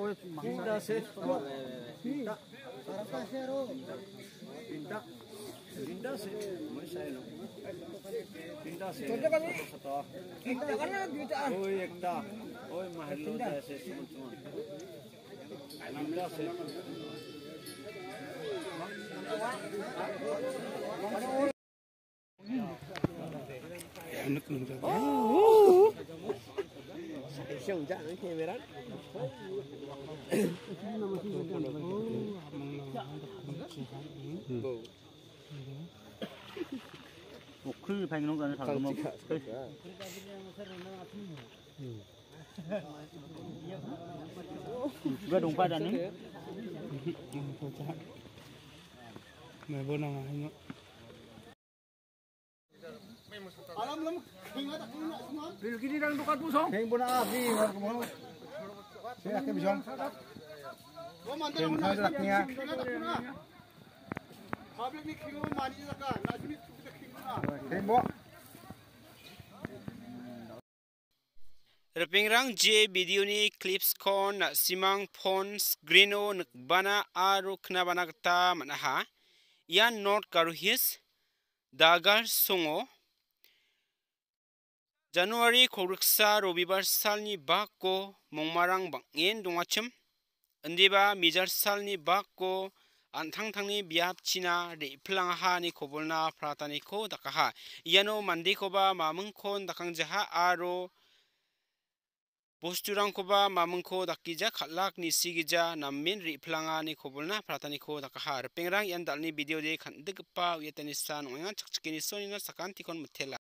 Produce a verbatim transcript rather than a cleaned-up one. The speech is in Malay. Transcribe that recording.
Pinta se. Pinta. Pinta. Pinta se. Masailo. Pinta se. Satu. Oi ekta. Oi mahalo se semua. Pinta se. Oh. Siang jangan kameran. 그 방송 가는 사람 뭐 왜 동파다는 뭐 보나 이거 alam lam khinga ta khinga sungan Bil kini dang tukat pusong. khing bona abi ngor ko mo se akke bijong ko man ta na raknya public ni khinga mani jaka na jini tu khinga khing mo Repingrang J video ni clips kon na simang phone screen o nakbana aro knabana kata manaha yan not karuhis dagar songo January koruksa robibar salni bako mongmarang bangyen dongachim andiba mijar salni bako antang-tangni biap china replangaha ni kobolna pratani ko dakaha iano mandi koba mamungkon dakang jaha aro Bosturangkoba mamungko dakija khatlak ni sigija nammin riplanga ni kobolna pratani ko dakaha repengrang yan dalni video de khandikpa uyatani san ongan chakchikini sonina sakan tikon mutela